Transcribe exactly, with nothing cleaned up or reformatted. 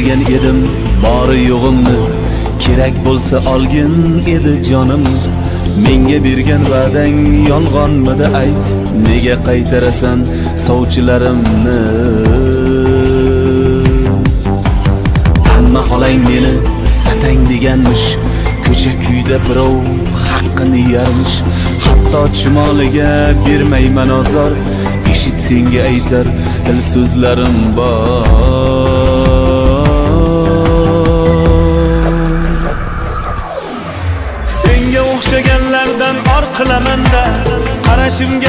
bergan edim bori yo'g'imni, kerak bo'lsa olgin edi jonim. Menga bergan va'dang yolg'onmidi ayt, nega qaytarasan sovchilarimni? Hamma xolang meni satang deganmish, ko'cha kuyda birov haqqini yermish. Hatto chimoliga bermayman ozor, eshit senga aytar il so'zlarim bor. Senga o'xshaganlardan or qilaman-da, qarashimga